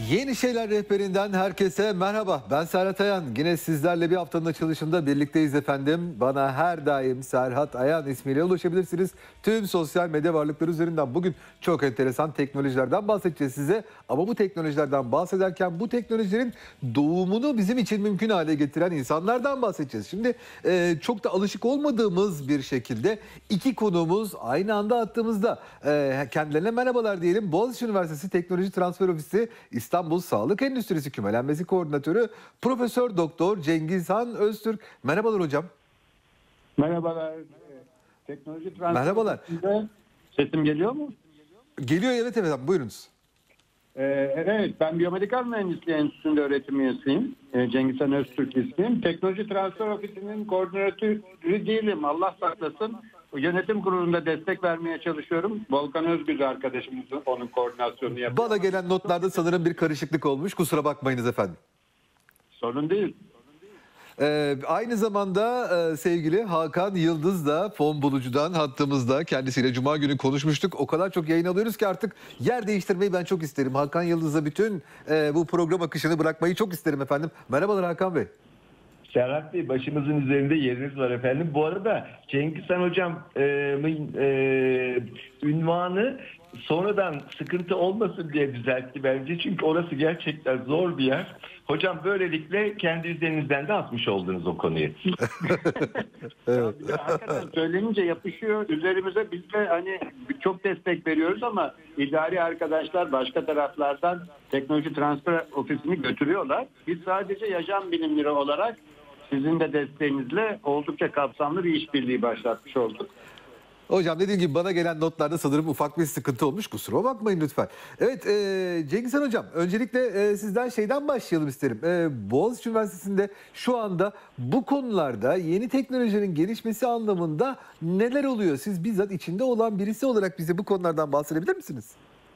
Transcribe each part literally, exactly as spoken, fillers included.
Yeni Şeyler Rehberinden herkese merhaba. Ben Serhat Ayan. Yine sizlerle bir haftanın açılışında birlikteyiz efendim. Bana her daim Serhat Ayan ismiyle ulaşabilirsiniz. Tüm sosyal medya varlıkları üzerinden bugün çok enteresan teknolojilerden bahsedeceğiz size. Ama bu teknolojilerden bahsederken bu teknolojilerin doğumunu bizim için mümkün hale getiren insanlardan bahsedeceğiz. Şimdi e, çok da alışık olmadığımız bir şekilde iki konuğumuz aynı anda attığımızda e, kendilerine merhabalar diyelim. Boğaziçi Üniversitesi Teknoloji Transfer Ofisi İstanbul Sağlık Endüstrisi Kümelenmesi Koordinatörü Profesör Doktor Cengizhan Öztürk. Merhabalar hocam. Merhabalar. Teknoloji transfer Merhabalar. Sesim geliyor mu? Geliyor, evet evet buyurunuz. Ee, evet, ben Biyomedikal Mühendisliği Enstitüsü'nde öğretim üyesiyim. Ee, Cengizhan Öztürk ismim. Teknoloji Transfer Ofisi'nin koordinatörü değilim. Allah saklasın. Yönetim kurulunda destek vermeye çalışıyorum. Volkan Özgür arkadaşımızın onun koordinasyonunu yapıyor. Bana gelen notlarda sanırım bir karışıklık olmuş. Kusura bakmayınız efendim. Sorun değil. Ee, aynı zamanda e, sevgili Hakan Yıldız da fon bulucudan hattımızda, kendisiyle Cuma günü konuşmuştuk. O kadar çok yayın alıyoruz ki artık yer değiştirmeyi ben çok isterim. Hakan Yıldız'a bütün e, bu program akışını bırakmayı çok isterim efendim. Merhabalar Hakan Bey. Serhat Bey, başımızın üzerinde yeriniz var efendim. Bu arada Cengizhan Hocam e, e, ünvanı sonradan sıkıntı olmasın diye düzeltti bence. Çünkü orası gerçekten zor bir yer. Hocam böylelikle kendi üzerinizden de atmış oldunuz o konuyu. Evet. Ya, hakikaten söylenince yapışıyor üzerimize. Biz de hani çok destek veriyoruz ama idari arkadaşlar başka taraflardan teknoloji transfer ofisini götürüyorlar. Biz sadece yaşam bilimleri olarak sizin de desteğinizle oldukça kapsamlı bir işbirliği başlatmış olduk. Hocam dediğim gibi bana gelen notlarda sanırım ufak bir sıkıntı olmuş. Kusura bakmayın lütfen. Evet e, Cengizhan Hocam, öncelikle e, sizden şeyden başlayalım isterim. E, Boğaziçi Üniversitesi'nde şu anda bu konularda yeni teknolojinin gelişmesi anlamında neler oluyor? Siz bizzat içinde olan birisi olarak bize bu konulardan bahsedebilir misiniz?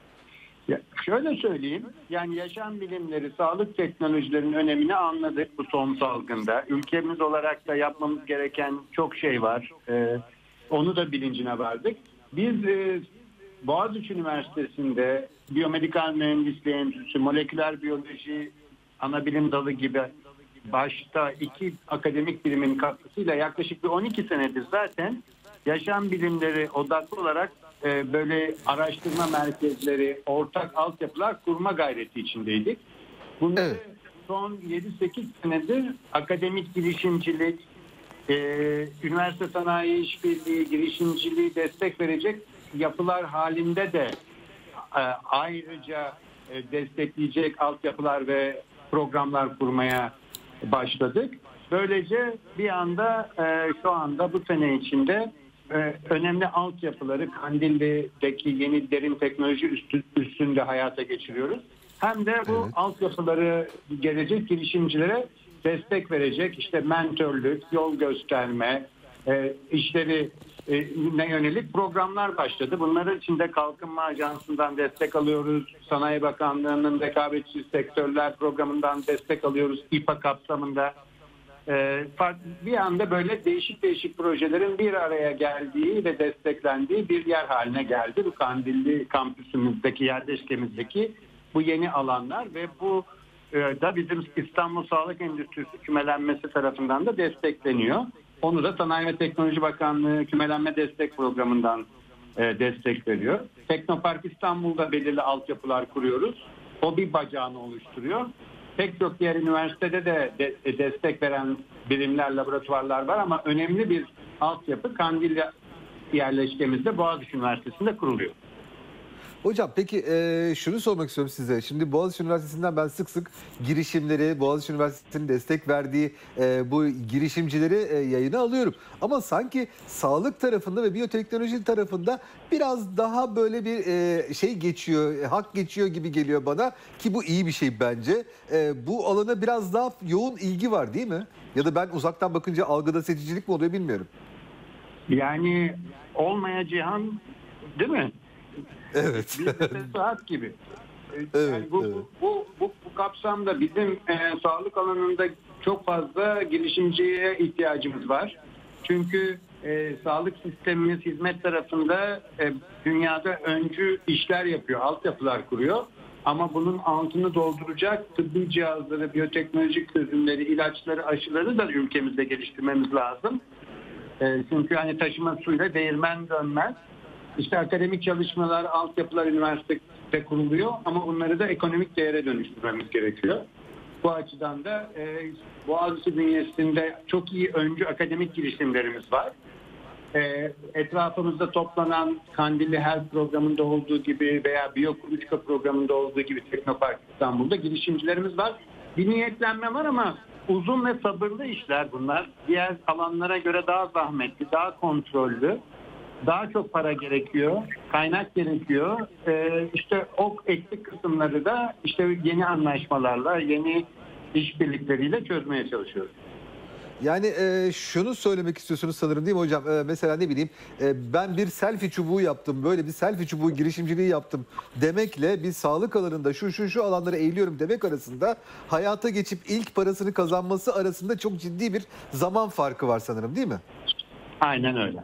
Ya şöyle söyleyeyim, yani yaşam bilimleri, sağlık teknolojilerinin önemini anladık bu son salgında. Ülkemiz olarak da yapmamız gereken çok şey var. Ee, onu da bilincine vardık. Biz e, Boğaziçi Üniversitesi'nde Biyomedikal Mühendisliği Enstitüsü, Moleküler Biyoloji Anabilim Dalı gibi başta iki akademik birimin katkısıyla yaklaşık bir on iki senedir zaten yaşam bilimleri odaklı olarak e, böyle araştırma merkezleri, ortak altyapılar kurma gayreti içindeydik. Bunları evet. son yedi sekiz senedir akademik girişimcilik, e, üniversite sanayi işbirliği, girişimciliği destek verecek yapılar halinde de e, ayrıca e, destekleyecek altyapılar ve programlar kurmaya başladık. Böylece bir anda e, şu anda bu sene içinde e, önemli altyapıları Kandilli'deki yeni derin teknoloji üstü, üstünde hayata geçiriyoruz. Hem de bu evet. altyapıları gelecek girişimcilere destek verecek işte mentörlük, yol gösterme, e, işleri e, ne yönelik programlar başladı. Bunların içinde Kalkınma Ajansı'ndan destek alıyoruz. Sanayi Bakanlığı'nın rekabetçi sektörler programından destek alıyoruz. İPA kapsamında. E, bir anda böyle değişik değişik projelerin bir araya geldiği ve desteklendiği bir yer haline geldi. Bu Kandilli kampüsümüzdeki, yerleşkemizdeki bu yeni alanlar ve bu e, da bizim İstanbul Sağlık Endüstrisi Kümelenmesi tarafından da destekleniyor. Onu da Sanayi ve Teknoloji Bakanlığı Kümelenme Destek Programı'ndan e, destek veriyor. Teknopark İstanbul'da belirli altyapılar kuruyoruz. O bir bacağını oluşturuyor. Pek çok diğer üniversitede de, de destek veren birimler, laboratuvarlar var ama önemli bir altyapı Kandilli yerleşkemizde Boğaziçi Üniversitesi'nde kuruluyor. Hocam peki e, şunu sormak istiyorum size. Şimdi Boğaziçi Üniversitesi'nden ben sık sık girişimleri, Boğaziçi Üniversitesi'nin destek verdiği e, bu girişimcileri e, yayına alıyorum. Ama sanki sağlık tarafında ve biyoteknoloji tarafında biraz daha böyle bir e, şey geçiyor, e, hak geçiyor gibi geliyor bana. Ki bu iyi bir şey bence. E, bu alana biraz daha yoğun ilgi var değil mi? Ya da ben uzaktan bakınca algıda seçicilik mi oluyor bilmiyorum. Yani olmaya cihan değil mi? Evet. Bir saat gibi. Evet, yani bu, evet. bu, bu, bu, bu kapsamda bizim e, sağlık alanında çok fazla girişimciye ihtiyacımız var. Çünkü e, sağlık sistemimiz hizmet tarafında e, dünyada öncü işler yapıyor, altyapılar kuruyor. Ama bunun altını dolduracak tıbbi cihazları, biyoteknolojik çözümleri, ilaçları, aşıları da ülkemizde geliştirmemiz lazım. E, çünkü hani taşıma suyla değirmen dönmez. İşte akademik çalışmalar, altyapılar üniversitede kuruluyor ama bunları da ekonomik değere dönüştürmemiz gerekiyor. Bu açıdan da e, Boğaziçi bünyesinde çok iyi öncü akademik girişimlerimiz var. E, etrafımızda toplanan Kandilli Health programında olduğu gibi veya Biyokuluçka programında olduğu gibi Teknopark İstanbul'da girişimcilerimiz var. Bir niyetlenme var ama uzun ve sabırlı işler bunlar. Diğer alanlara göre daha zahmetli, daha kontrollü. Daha çok para gerekiyor, kaynak gerekiyor. Ee, işte o eksik kısımları da işte yeni anlaşmalarla, yeni işbirlikleriyle çözmeye çalışıyoruz. Yani e, şunu söylemek istiyorsunuz sanırım değil mi hocam? E, mesela ne bileyim e, ben bir selfie çubuğu yaptım, böyle bir selfie çubuğu girişimciliği yaptım demekle bir sağlık alanında şu şu şu alanlara eğiliyorum demek arasında hayata geçip ilk parasını kazanması arasında çok ciddi bir zaman farkı var sanırım değil mi? Aynen öyle.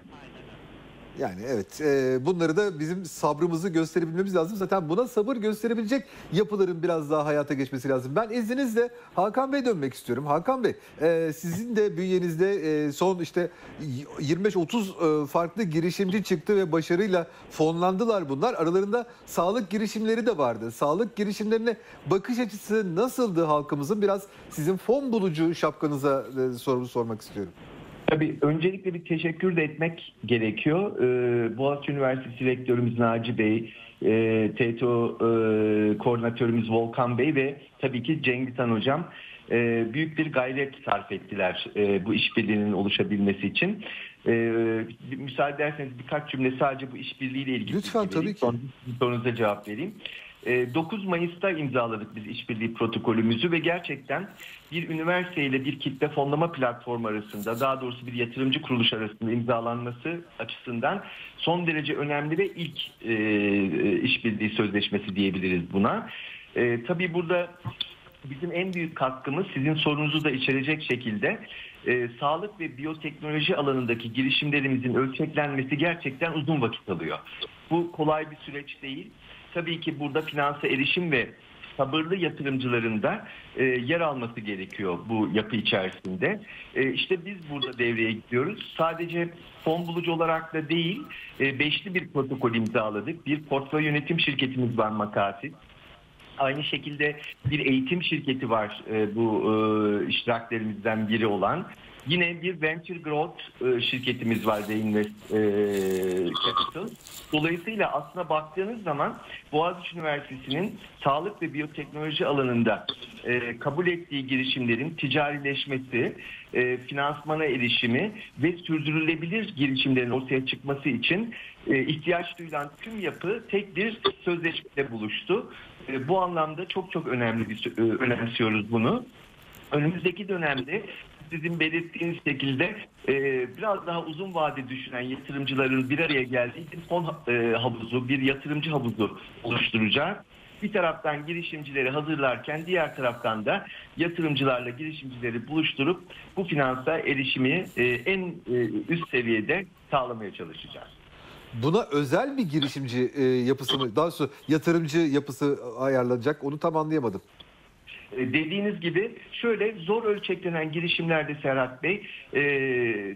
Yani evet e, bunları da bizim sabrımızı gösterebilmemiz lazım. Zaten buna sabır gösterebilecek yapıların biraz daha hayata geçmesi lazım. Ben izninizle Hakan Bey dönmek istiyorum. Hakan Bey e, sizin de bünyenizde e, son işte yirmi beş otuz e, farklı girişimci çıktı ve başarıyla fonlandılar bunlar. Aralarında sağlık girişimleri de vardı. Sağlık girişimlerine bakış açısı nasıldı halkımızın? Biraz sizin fon bulucu şapkanıza e, sorumu sormak istiyorum. Tabii öncelikle bir teşekkür de etmek gerekiyor. Ee, Boğaziçi Üniversitesi Rektörümüz Naci Bey, e, T T O e, Koordinatörümüz Volkan Bey ve tabii ki Cengiz Han Hocam e, büyük bir gayret sarf ettiler e, bu işbirliğinin oluşabilmesi için. E, müsaade ederseniz birkaç cümle sadece bu işbirliğiyle ilgili. Lütfen tabii ki. Sonra sorunuza cevap vereyim. dokuz Mayıs'ta imzaladık biz işbirliği protokolümüzü ve gerçekten bir üniversite ile bir kitle fonlama platformu arasında, daha doğrusu bir yatırımcı kuruluş arasında imzalanması açısından son derece önemli ve ilk e, işbirliği sözleşmesi diyebiliriz buna. E, tabii burada bizim en büyük katkımız sizin sorunuzu da içerecek şekilde e, sağlık ve biyoteknoloji alanındaki girişimlerimizin ölçeklenmesi gerçekten uzun vakit alıyor. Bu kolay bir süreç değil. Tabii ki burada finansa erişim ve sabırlı yatırımcıların da e, yer alması gerekiyor bu yapı içerisinde. E, işte biz burada devreye gidiyoruz. Sadece fon bulucu olarak da değil, e, beşli bir protokol imzaladık. Bir portföy yönetim şirketimiz var Makati. Aynı şekilde bir eğitim şirketi var e, bu e, iştiraklerimizden biri olan. Yine bir Venture Growth e, şirketimiz var, Invest e, Capital. Dolayısıyla aslına baktığınız zaman Boğaziçi Üniversitesi'nin sağlık ve biyoteknoloji alanında e, kabul ettiği girişimlerin ticarileşmesi, e, finansmana erişimi ve sürdürülebilir girişimlerin ortaya çıkması için e, ihtiyaç duyulan tüm yapı tek bir sözleşmede buluştu. E, bu anlamda çok çok önemli bir e, önemsiyoruz bunu. Önümüzdeki dönemde sizin belirttiğiniz şekilde e, biraz daha uzun vade düşünen yatırımcıların bir araya geldiği bir fon e, havuzu, bir yatırımcı havuzu oluşturacağız. Bir taraftan girişimcileri hazırlarken diğer taraftan da yatırımcılarla girişimcileri buluşturup bu finansa erişimi e, en e, üst seviyede sağlamaya çalışacağız. Buna özel bir girişimci e, yapısı mı, daha sonra yatırımcı yapısı ayarlanacak, onu tam anlayamadım. Dediğiniz gibi şöyle zor ölçeklenen girişimlerde Serhat Bey e,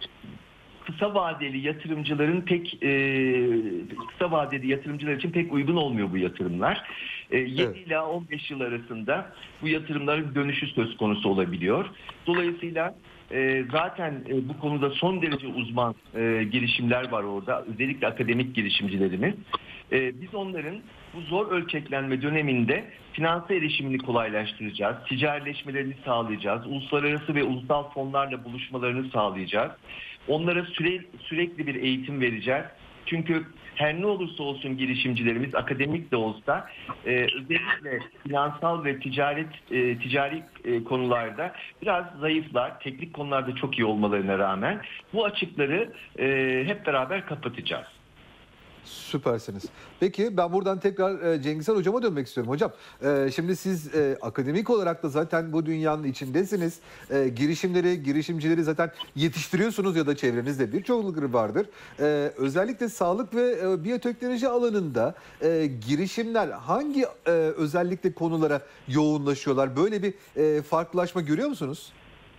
kısa vadeli yatırımcıların pek e, kısa vadeli yatırımcılar için pek uygun olmuyor bu yatırımlar. E, yedi evet. ila on beş yıl arasında bu yatırımların dönüşü söz konusu olabiliyor. Dolayısıyla e, zaten e, bu konuda son derece uzman e, girişimler var orada. Özellikle akademik girişimcilerimiz. E, biz onların bu zor ölçeklenme döneminde finansa erişimini kolaylaştıracağız, ticarileşmelerini sağlayacağız, uluslararası ve ulusal fonlarla buluşmalarını sağlayacağız. Onlara süre, sürekli bir eğitim vereceğiz. Çünkü her ne olursa olsun girişimcilerimiz akademik de olsa e, özellikle finansal ve ticaret e, ticari e, konularda biraz zayıflar. Teknik konularda çok iyi olmalarına rağmen bu açıkları e, hep beraber kapatacağız. Süpersiniz. Peki ben buradan tekrar e, Cengizhan Hocam'a dönmek istiyorum. Hocam e, şimdi siz e, akademik olarak da zaten bu dünyanın içindesiniz. E, girişimleri, girişimcileri zaten yetiştiriyorsunuz ya da çevrenizde birçokları vardır. E, özellikle sağlık ve e, biyoteknoloji alanında e, girişimler hangi e, özellikle konulara yoğunlaşıyorlar? Böyle bir e, farklılaşma görüyor musunuz?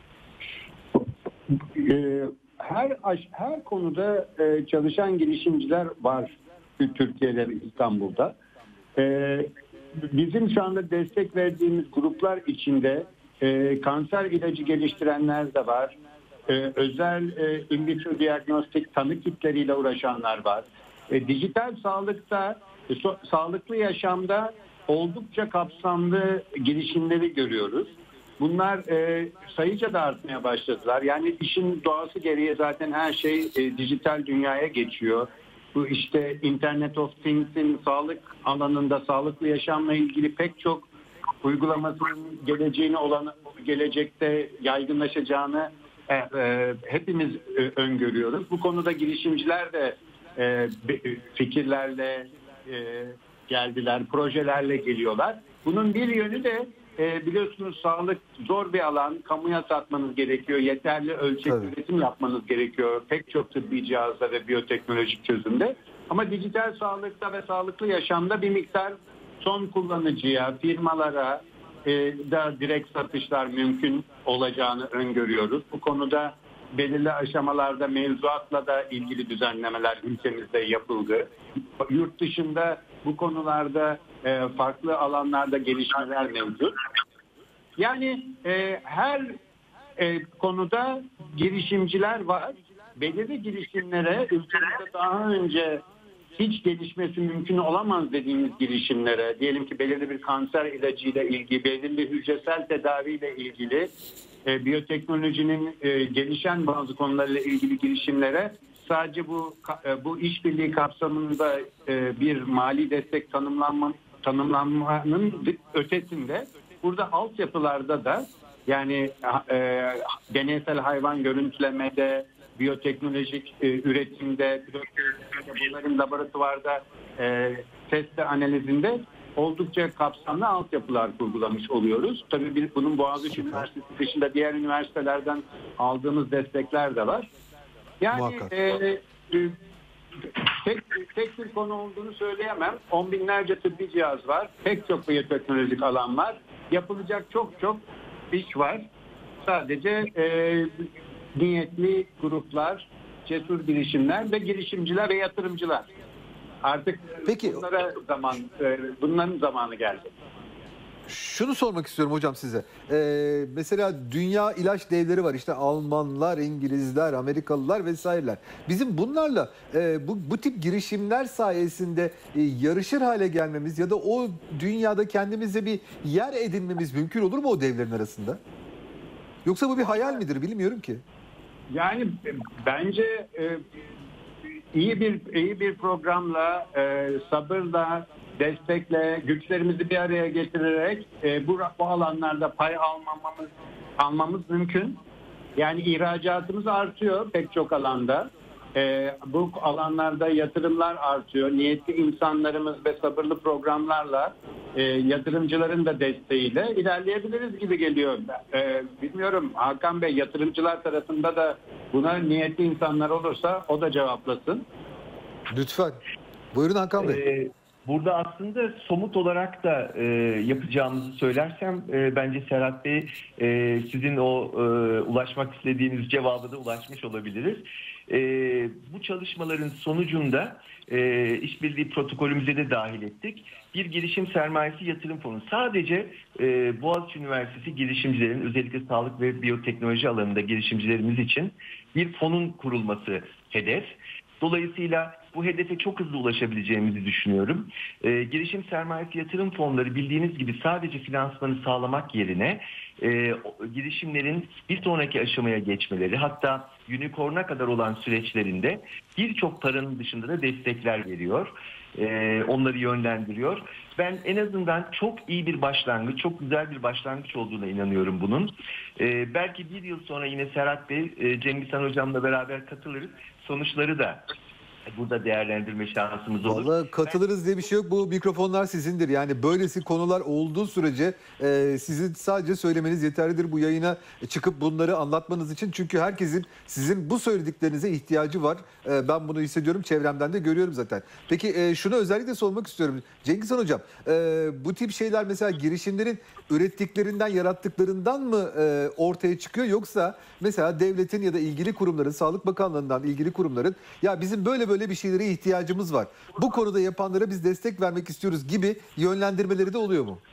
Ee, her aş- her konuda e, çalışan girişimciler var Türkiye'de ve İstanbul'da. Ee, bizim şu anda destek verdiğimiz gruplar içinde e, kanser ilacı geliştirenler de var. Ee, özel e, in vitro diagnostik tanı kitleriyle uğraşanlar var. E, dijital sağlıkta, e, so- sağlıklı yaşamda oldukça kapsamlı girişimleri görüyoruz. Bunlar e, sayıca da artmaya başladılar. Yani işin doğası gereği zaten her şey e, dijital dünyaya geçiyor. Bu işte Internet of Things'in sağlık alanında sağlıklı yaşamla ilgili pek çok uygulamasının geleceğini olan gelecekte yaygınlaşacağını e, e, hepimiz e, öngörüyoruz. Bu konuda girişimciler de e, fikirlerle e, geldiler, projelerle geliyorlar. Bunun bir yönü de E, biliyorsunuz sağlık zor bir alan. Kamuya satmanız gerekiyor. Yeterli ölçekli Tabii. üretim yapmanız gerekiyor. Pek çok tıbbi cihazda ve biyoteknolojik çözümde. Ama dijital sağlıkta ve sağlıklı yaşamda bir miktar son kullanıcıya, firmalara e, da direkt satışlar mümkün olacağını öngörüyoruz. Bu konuda belirli aşamalarda mevzuatla da ilgili düzenlemeler ülkemizde yapıldı. Yurt dışında bu konularda e, farklı alanlarda gelişmeler mevcut. Yani e, her e, konuda girişimciler var. Belirli girişimlere ülkemizde daha önce hiç gelişmesi mümkün olamaz dediğimiz girişimlere, diyelim ki belirli bir kanser ilacıyla ilgili, belirli hücresel tedaviyle ilgili, e, biyoteknolojinin e, gelişen bazı konularla ilgili girişimlere sadece bu e, bu işbirliği kapsamında e, bir mali destek tanımlanma, tanımlanmanın ötesinde burada altyapılarda da yani e, deneysel hayvan görüntülemede, biyoteknolojik e, üretimde, bunların laboratuvarda e, test analizinde oldukça kapsamlı altyapılar kurgulamış oluyoruz. Tabii bir, bunun Boğaziçi Üniversitesi dışında diğer üniversitelerden aldığımız destekler de var. Yani e, e, tek, tek bir konu olduğunu söyleyemem. On binlerce tıbbi cihaz var. Pek çok biyoteknolojik alan var. Yapılacak çok çok iş var. Sadece e, niyetli gruplar, cesur girişimler ve girişimciler ve yatırımcılar. Artık Peki, bunlara zaman, e, bunların zamanı geldi. şunu sormak istiyorum hocam size. Ee, mesela dünya ilaç devleri var. İşte Almanlar, İngilizler, Amerikalılar vesaireler. Bizim bunlarla e, bu, bu tip girişimler sayesinde e, yarışır hale gelmemiz ya da o dünyada kendimize bir yer edinmemiz mümkün olur mu o devlerin arasında? Yoksa bu bir hayal midir bilmiyorum ki. Yani bence e, iyi bir iyi bir programla, e, sabırla, destekle, güçlerimizi bir araya getirerek e, bu, bu alanlarda pay almamamız almamız mümkün. Yani ihracatımız artıyor pek çok alanda. E, bu alanlarda yatırımlar artıyor. Niyetli insanlarımız ve sabırlı programlarla e, yatırımcıların da desteğiyle ilerleyebiliriz gibi geliyor. E, bilmiyorum Hakan Bey, yatırımcılar tarafında da buna niyetli insanlar olursa o da cevaplasın. Lütfen. Buyurun Hakan Bey. Ee, burada aslında somut olarak da e, yapacağımızı söylersem e, bence Serhat Bey e, sizin o e, ulaşmak istediğiniz cevaba da ulaşmış olabiliriz. E, bu çalışmaların sonucunda e, işbirliği protokolümüze de dahil ettik. Bir girişim sermayesi yatırım fonu. Sadece e, Boğaziçi Üniversitesi girişimcilerin, özellikle sağlık ve biyoteknoloji alanında girişimcilerimiz için bir fonun kurulması hedef. Dolayısıyla bu hedefe çok hızlı ulaşabileceğimizi düşünüyorum. E, girişim sermayesi yatırım fonları bildiğiniz gibi sadece finansmanı sağlamak yerine e, girişimlerin bir sonraki aşamaya geçmeleri, hatta unicorn'a kadar olan süreçlerinde birçok paranın dışında da destekler veriyor. E, onları yönlendiriyor. Ben en azından çok iyi bir başlangıç, çok güzel bir başlangıç olduğuna inanıyorum bunun. E, belki bir yıl sonra yine Serhat Bey, e, Cengizhan Hocam'la beraber katılırız. Sonuçları da burada değerlendirme şansımız olur. Vallahi katılırız diye bir şey yok. Bu mikrofonlar sizindir. Yani böylesi konular olduğu sürece e, sizin sadece söylemeniz yeterlidir bu yayına çıkıp bunları anlatmanız için. Çünkü herkesin sizin bu söylediklerinize ihtiyacı var. E, ben bunu hissediyorum. Çevremden de görüyorum zaten. Peki e, şunu özellikle sormak istiyorum. Cengiz Han Hocam, e, bu tip şeyler mesela girişimlerin ürettiklerinden, yarattıklarından mı e, ortaya çıkıyor? Yoksa mesela devletin ya da ilgili kurumların, Sağlık Bakanlığı'ndan ilgili kurumların ya bizim böyle böyle bir şeylere ihtiyacımız var, bu konuda yapanlara biz destek vermek istiyoruz gibi yönlendirmeleri de oluyor mu?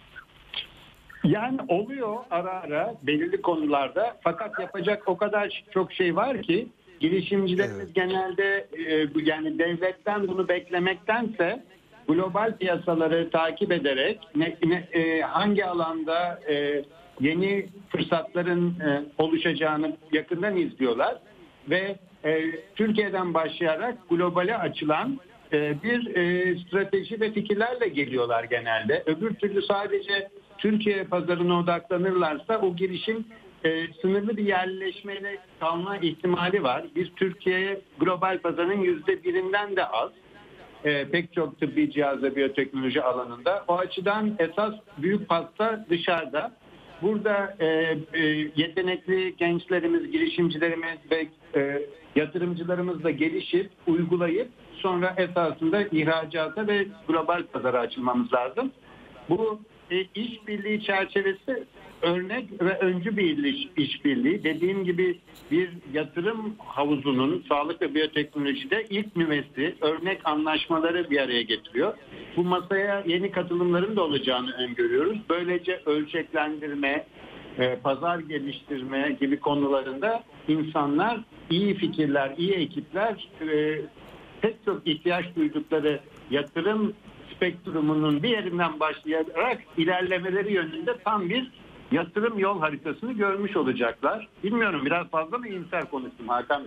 Yani oluyor ara ara belirli konularda, fakat yapacak o kadar çok şey var ki girişimcilerimiz Evet. genelde e, bu- yani devletten bunu beklemektense global piyasaları takip ederek ne, ne- e, hangi alanda e, yeni fırsatların e, oluşacağını yakından izliyorlar ve e, Türkiye'den başlayarak globale açılan e, bir e, strateji ve fikirlerle geliyorlar genelde. Öbür türlü sadece Türkiye pazarına odaklanırlarsa o girişim e, sınırlı bir yerleşmeyle kalma ihtimali var. Bir Türkiye global pazarın yüzde birinden de az. E, pek çok tıbbi cihaz ve biyoteknoloji alanında. O açıdan esas büyük pasta dışarıda. Burada e, e, yetenekli gençlerimiz, girişimcilerimiz ve e, yatırımcılarımız da gelişip, uygulayıp sonra esasında ihracata ve global pazara açılmamız lazım. Bu e, işbirliği çerçevesi örnek ve öncü bir iş, işbirliği. Dediğim gibi bir yatırım havuzunun sağlık ve biyoteknolojide ilk nüvesi, örnek anlaşmaları bir araya getiriyor. Bu masaya yeni katılımların da olacağını öngörüyoruz. Böylece ölçeklendirme, e, pazar geliştirme gibi konularında insanlar, iyi fikirler, iyi ekipler, e, pek çok ihtiyaç duydukları yatırım spektrumunun bir yerinden başlayarak ilerlemeleri yönünde tam bir yatırım yol haritasını görmüş olacaklar. Bilmiyorum, biraz fazla mı iyimser konuştum Hakan Bey?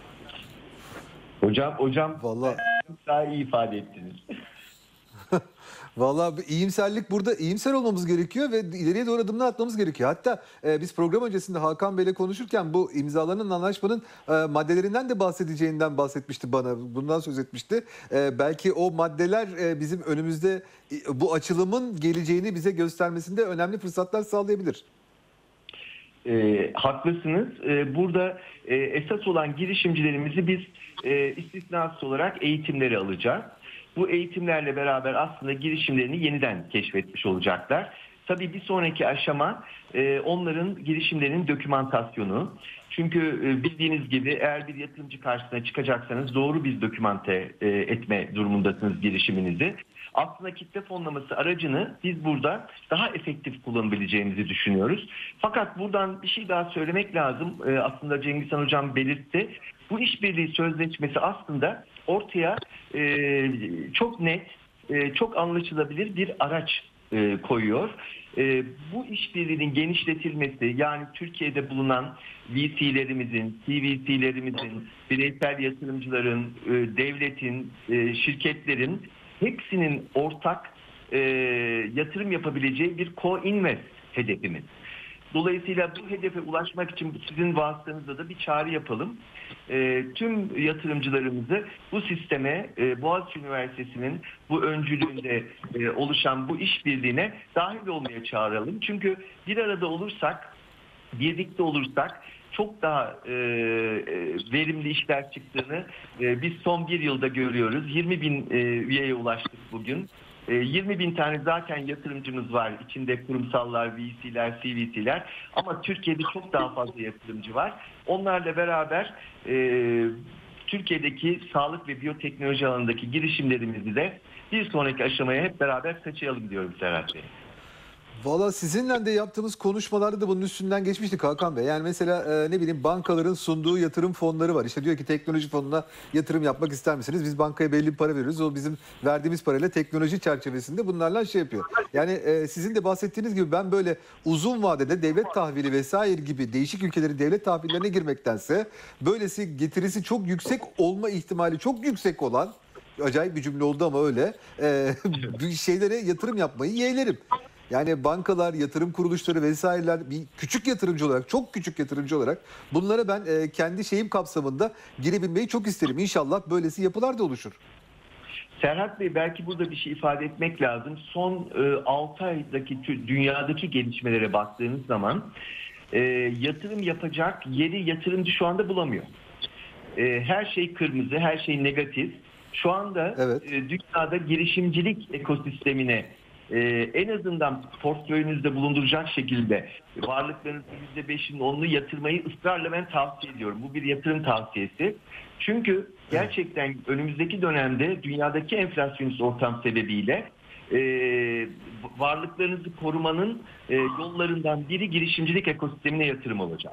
Hocam hocam Vallahi daha iyi ifade ettiniz. Vallahi bir iyimserlik, burada iyimser olmamız gerekiyor ve ileriye doğru adımlar atmamız gerekiyor. Hatta e, biz program öncesinde Hakan Bey'le konuşurken bu imzalanan anlaşmanın e, maddelerinden de bahsedeceğinden bahsetmişti bana. Bundan söz etmişti. E, belki o maddeler e, bizim önümüzde e, bu açılımın geleceğini bize göstermesinde önemli fırsatlar sağlayabilir. E, haklısınız. E, burada e, esas olan girişimcilerimizi biz e, istisnasız olarak eğitimleri alacağız. Bu eğitimlerle beraber aslında girişimlerini yeniden keşfetmiş olacaklar. Tabii bir sonraki aşama e, onların girişimlerinin dokümantasyonu. Çünkü e, bildiğiniz gibi eğer bir yatırımcı karşısına çıkacaksanız doğru bir dokümante e, etme durumundasınız girişiminizi. Aslında kitle fonlaması aracını biz burada daha efektif kullanabileceğimizi düşünüyoruz. Fakat buradan bir şey daha söylemek lazım. E, aslında Cengiz Han Hocam belirtti. Bu işbirliği sözleşmesi aslında ortaya e, çok net, e, çok anlaşılabilir bir araç e, koyuyor. E, bu işbirliğinin genişletilmesi, yani Türkiye'de bulunan V C'lerimizin, C V C'lerimizin, bireysel yatırımcıların, e, devletin, e, şirketlerin hepsinin ortak e, yatırım yapabileceği bir co-invest hedefimiz. Dolayısıyla bu hedefe ulaşmak için sizin vasıtanızda da bir çağrı yapalım. E, tüm yatırımcılarımızı bu sisteme, e, Boğaziçi Üniversitesi'nin bu öncülüğünde e, oluşan bu işbirliğine dahil olmaya çağıralım. Çünkü bir arada olursak, birlikte olursak çok daha e, verimli işler çıktığını e, biz son bir yılda görüyoruz. yirmi bin e, üyeye ulaştık bugün. yirmi bin tane zaten yatırımcımız var. İçinde kurumsallar, V C'ler, C V C'ler. Ama Türkiye'de çok daha fazla yatırımcı var. Onlarla beraber e, Türkiye'deki sağlık ve biyoteknoloji alanındaki girişimlerimizi de bir sonraki aşamaya hep beraber taşıyalım diyorum Serhat Bey. Valla sizinle de yaptığımız konuşmalarda da bunun üstünden geçmiştik Hakan Bey. Yani mesela e, ne bileyim bankaların sunduğu yatırım fonları var. İşte diyor ki teknoloji fonuna yatırım yapmak ister misiniz? Biz bankaya belli bir para veriyoruz. O bizim verdiğimiz parayla teknoloji çerçevesinde bunlarla şey yapıyor. Yani e, sizin de bahsettiğiniz gibi ben böyle uzun vadede devlet tahvili vesaire gibi değişik ülkelerin devlet tahvillerine girmektense böylesi getirisi çok yüksek olma ihtimali çok yüksek olan, acayip bir cümle oldu ama öyle, e, şeylere yatırım yapmayı yeğlerim. Yani bankalar, yatırım kuruluşları vesaireler bir küçük yatırımcı olarak, çok küçük yatırımcı olarak bunlara ben e, kendi şeyim kapsamında girebilmeyi çok isterim. İnşallah böylesi yapılar da oluşur. Serhat Bey, belki burada bir şey ifade etmek lazım. Son e, altı aydaki tü- dünyadaki gelişmelere baktığınız zaman e, yatırım yapacak yeri yatırımcı şu anda bulamıyor. E, her şey kırmızı, her şey negatif. Şu anda Evet. e, dünyada girişimcilik ekosistemine e, en azından portföyünüzde bulunduracak şekilde varlıklarınızın yüzde beşinin onunu yatırmayı ısrarla ben tavsiye ediyorum. Bu bir yatırım tavsiyesi. Çünkü gerçekten önümüzdeki dönemde dünyadaki enflasyonist ortam sebebiyle e, varlıklarınızı korumanın e, yollarından biri girişimcilik ekosistemine yatırım olacak.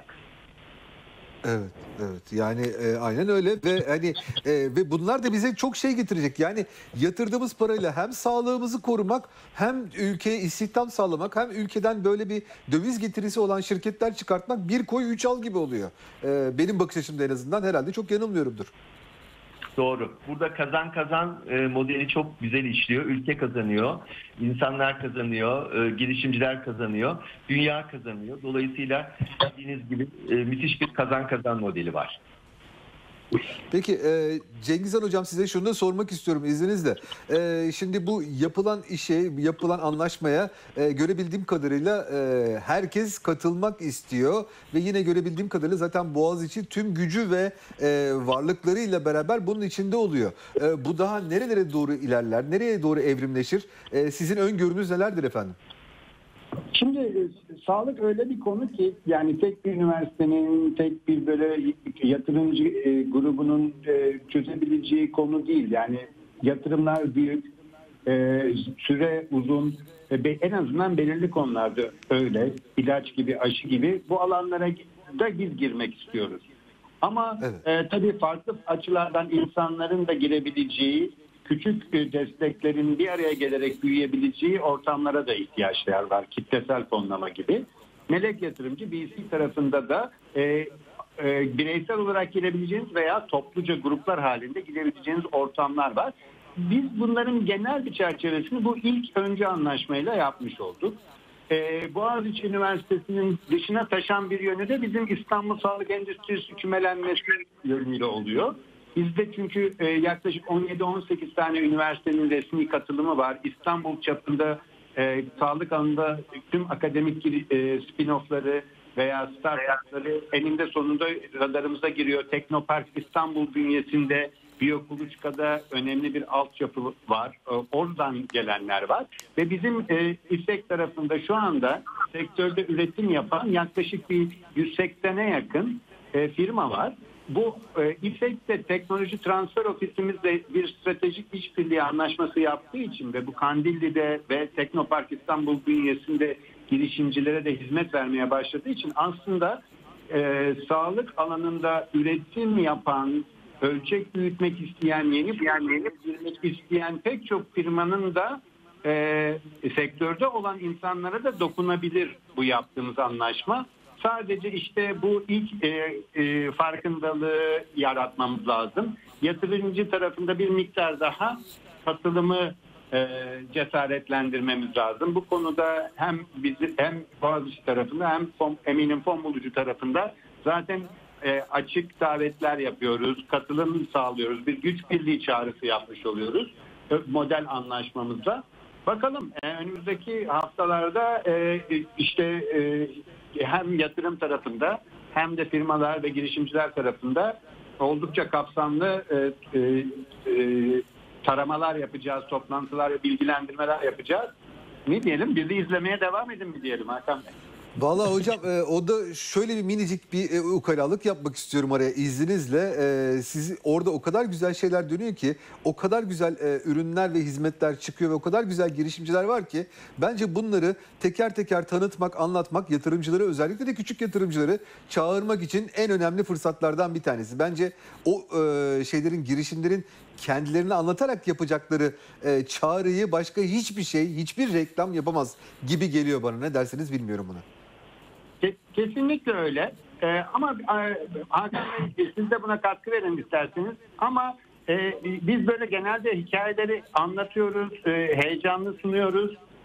Evet, evet. Yani e, aynen öyle ve hani e, ve bunlar da bize çok şey getirecek. Yani yatırdığımız parayla hem sağlığımızı korumak, hem ülkeye istihdam sağlamak, hem ülkeden böyle bir döviz getirisi olan şirketler çıkartmak, bir koy üç al gibi oluyor. E, benim bakış açımda en azından, herhalde çok yanılmıyorumdur. Doğru. Burada kazan kazan e, modeli çok güzel işliyor. Ülke kazanıyor, insanlar kazanıyor, e, girişimciler kazanıyor, dünya kazanıyor. Dolayısıyla dediğiniz gibi e, müthiş bir kazan kazan modeli var. Peki e, Cengizhan Hocam, size şunu da sormak istiyorum izninizle. E, şimdi bu yapılan işe, yapılan anlaşmaya e, görebildiğim kadarıyla e, herkes katılmak istiyor ve yine görebildiğim kadarıyla zaten Boğaziçi tüm gücü ve e, varlıklarıyla beraber bunun içinde oluyor. E, bu daha nerelere doğru ilerler, nereye doğru evrimleşir? E, sizin öngörünüz nelerdir efendim? Şimdi e, sağlık öyle bir konu ki, yani tek bir üniversitenin, tek bir böyle yatırımcı e, grubunun e, çözebileceği konu değil. Yani yatırımlar büyük, e, süre uzun, e, be- en azından belirli konularda öyle. İlaç gibi, aşı gibi bu alanlara da biz girmek istiyoruz. Ama Evet. e, tabii farklı açılardan insanların da girebileceği, küçük e, desteklerin bir araya gelerek büyüyebileceği ortamlara da ihtiyaçlar var. Kitlesel fonlama gibi. Melek yatırımcı B C tarafında da e, e, bireysel olarak girebileceğiniz veya topluca gruplar halinde girebileceğiniz ortamlar var. Biz bunların genel bir çerçevesini bu ilk önce anlaşmayla yapmış olduk. Ee, Boğaziçi Üniversitesi'nin dışına taşan bir yönü de bizim İstanbul Sağlık Endüstrisi kümelenmesi yönüyle oluyor. Bizde çünkü e, yaklaşık on yedi on sekiz tane üniversitenin resmi katılımı var. İstanbul çapında e, sağlık alanında tüm akademik e, spin-off'ları veya startup'ları eninde sonunda radarımıza giriyor. Teknopark İstanbul bünyesinde, Biyokuluçka'da önemli bir altyapı var. Oradan gelenler var. Ve bizim e, İSEK tarafında şu anda sektörde üretim yapan yaklaşık bir yüz seksene yakın e, firma var. Bu e, İSEK'te teknoloji transfer ofisimizle bir stratejik işbirliği anlaşması yaptığı için ve bu Kandilli'de ve Teknopark İstanbul bünyesinde girişimcilere de hizmet vermeye başladığı için aslında e, sağlık alanında üretim yapan, ölçek büyütmek isteyen, yeni yani yeni girmek isteyen pek çok firmanın da e, sektörde olan insanlara da dokunabilir bu yaptığımız anlaşma. Sadece işte bu ilk e, e, farkındalığı yaratmamız lazım. Yatırımcı tarafında bir miktar daha katılımı e, cesaretlendirmemiz lazım. Bu konuda hem bizi hem Boğaziçi tarafında hem fon, eminim fon bulucu tarafında zaten e, açık davetler yapıyoruz, katılım sağlıyoruz, bir güç birliği çağrısı yapmış oluyoruz model anlaşmamızda. Bakalım e, önümüzdeki haftalarda e, işte e, hem yatırım tarafında hem de firmalar ve girişimciler tarafında oldukça kapsamlı e, e, e, taramalar yapacağız, toplantılar ve bilgilendirmeler yapacağız. Ne diyelim? Bizi izlemeye devam edin mi diyelim Hakan Bey? Vallahi hocam e, o da şöyle bir minicik bir e, ukalalık yapmak istiyorum araya izninizle. E, siz orada o kadar güzel şeyler dönüyor ki, o kadar güzel e, ürünler ve hizmetler çıkıyor ve o kadar güzel girişimciler var ki bence bunları teker teker tanıtmak, anlatmak, yatırımcıları, özellikle de küçük yatırımcıları çağırmak için en önemli fırsatlardan bir tanesi. Bence o e, şeylerin, girişimlerin kendilerini anlatarak yapacakları e, çağrıyı başka hiçbir şey, hiçbir reklam yapamaz gibi geliyor bana. Ne dersiniz bilmiyorum buna. Kesinlikle öyle. Ee, ama e, Hakan Bey, siz de buna katkı verin isterseniz. Ama e, biz böyle genelde hikayeleri anlatıyoruz, e, heyecanlı sunuyoruz.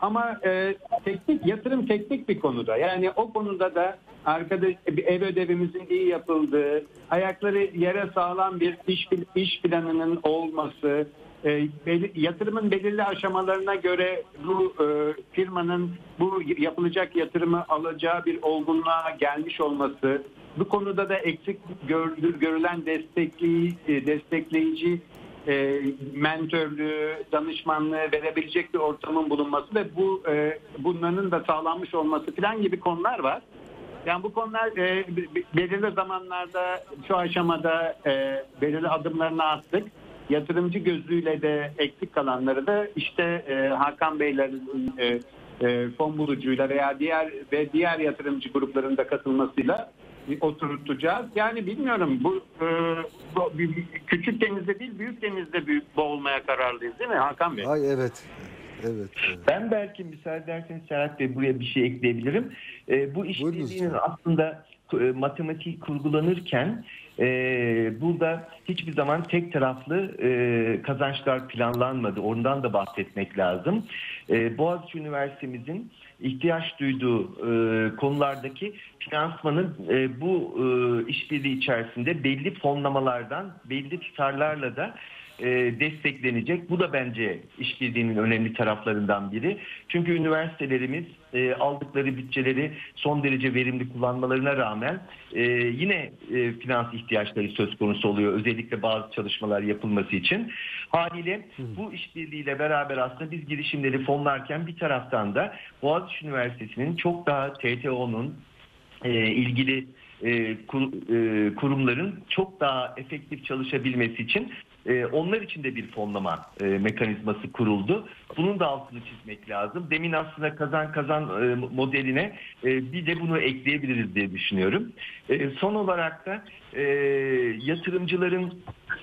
Ama e, teknik yatırım teknik bir konuda. Yani o konuda da arkadaş ev ödevimizin iyi yapıldığı, ayakları yere sağlam bir iş iş planının olması, e, bel, yatırımın belirli aşamalarına göre bu e, firmanın bu yapılacak yatırımı alacağı bir olgunluğa gelmiş olması, bu konuda da eksik görülür, görülen destekleyici, destekleyici e, mentörlüğü, danışmanlığı verebilecek bir ortamın bulunması ve bu e, bunların da sağlanmış olması falan gibi konular var. Yani bu konular e, belirli zamanlarda şu aşamada e, belirli adımlarını attık. Yatırımcı gözüyle de eksik kalanları da işte e, Hakan Beylerin e, e, fon bulucuyla veya diğer ve diğer yatırımcı gruplarının da katılmasıyla oturtacağız. Yani bilmiyorum bu, e, bu küçük denizde değil büyük denizde büyük boğulmaya kararlıyız değil mi Hakan Bey? Ay evet. Evet, evet. Ben belki müsaade ederseniz Serhat Bey buraya bir şey ekleyebilirim. E, bu işbirliğinin aslında e, matematik kurgulanırken e, burada hiçbir zaman tek taraflı e, kazançlar planlanmadı. Ondan da bahsetmek lazım. E, Boğaziçi Üniversitemizin ihtiyaç duyduğu e, konulardaki finansmanın e, bu e, işbirliği içerisinde belli fonlamalardan, belli tutarlarla da e, desteklenecek. Bu da bence işbirliğinin önemli taraflarından biri. Çünkü üniversitelerimiz e, aldıkları bütçeleri son derece verimli kullanmalarına rağmen e, yine e, finans ihtiyaçları söz konusu oluyor. Özellikle bazı çalışmalar yapılması için. Haliyle bu işbirliğiyle beraber aslında biz girişimleri fonlarken bir taraftan da Boğaziçi Üniversitesi'nin çok daha T T O'nun e, ilgili e, kur, e, kurumların çok daha efektif çalışabilmesi için e, onlar için de bir fonlama e, mekanizması kuruldu. Bunun da altını çizmek lazım. Demin aslında kazan kazan e, modeline e, bir de bunu ekleyebiliriz diye düşünüyorum. E, son olarak da e, yatırımcıların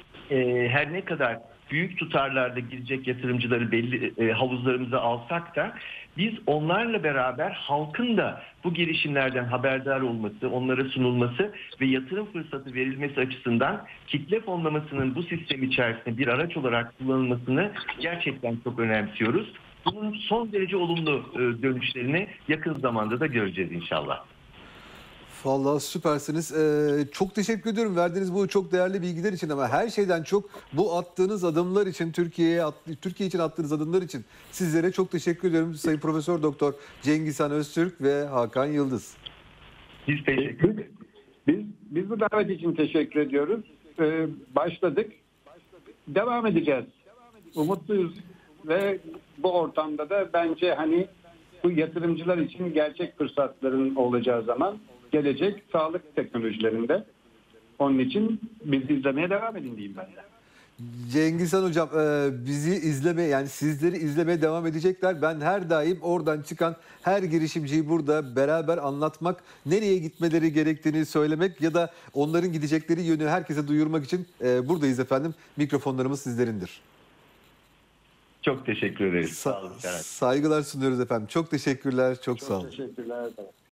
e, her ne kadar büyük tutarlarda girecek yatırımcıları belli e, havuzlarımıza alsak da biz onlarla beraber halkın da bu girişimlerden haberdar olması, onlara sunulması ve yatırım fırsatı verilmesi açısından kitle fonlamasının bu sistem içerisinde bir araç olarak kullanılmasını gerçekten çok önemsiyoruz. Bunun son derece olumlu e, dönüşlerini yakın zamanda da göreceğiz inşallah. Vallahi süpersiniz. Ee, çok teşekkür ediyorum verdiğiniz bu çok değerli bilgiler için ama her şeyden çok bu attığınız adımlar için Türkiye'ye Türkiye için attığınız adımlar için sizlere çok teşekkür ediyorum Sayın Profesör Doktor Cengizhan Öztürk ve Hakan Yıldız. Biz teşekkür ederiz. Biz, biz bu davet için teşekkür ediyoruz. Ee, başladık. Devam edeceğiz. Umutluyuz ve bu ortamda da bence hani bu yatırımcılar için gerçek fırsatların olacağı zaman gelecek sağlık teknolojilerinde. Onun için bizi izlemeye devam edin diyeyim ben de. Cengizhan Hocam e, bizi izleme yani sizleri izlemeye devam edecekler. Ben her daim oradan çıkan her girişimciyi burada beraber anlatmak, nereye gitmeleri gerektiğini söylemek ya da onların gidecekleri yönü herkese duyurmak için e, buradayız efendim. Mikrofonlarımız sizlerindir. Çok teşekkür ederiz. Sa- Sağ olun. saygılar sunuyoruz efendim. Çok teşekkürler, çok, çok sağ olun. Teşekkürler.